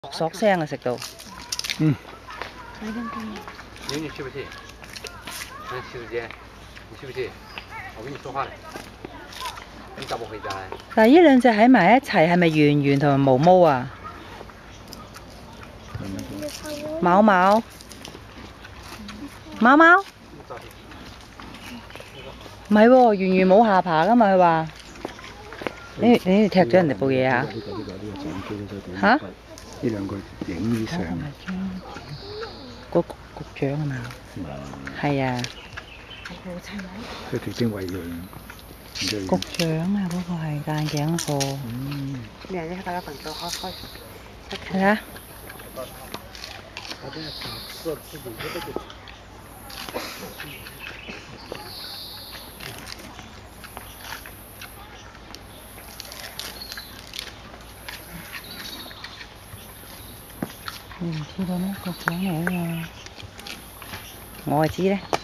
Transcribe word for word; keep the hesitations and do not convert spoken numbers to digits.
索聲啊！食到。 嗯。 你你去不去？那洗手間，你去不去？我跟你說話咧。你咋不回家咧？ 但係呢兩隻喺埋一齊，係咪圓圓同埋毛毛啊？毛毛，貓貓，唔係喎，圓圓冇下巴噶嘛？佢話。你你踢咗人哋部嘢啊？嚇？ 呢兩個影相。 個局長啊嘛。係啊。 佢條精偉樣。 局長啊，嗰個係眼鏡貨。 嗯。你你大家等咗開開。 係啊。你唔知道咩？局長嚟啊嘛，我係知咧。